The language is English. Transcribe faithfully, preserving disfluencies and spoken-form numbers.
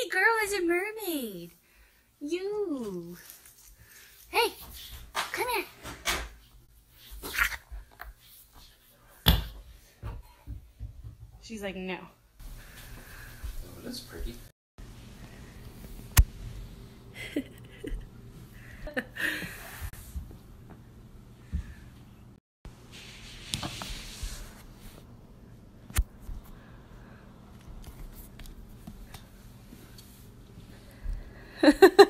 girl is a mermaid. You. Hey, come here. She's like, no. Oh, that's pretty. Ha ha ha.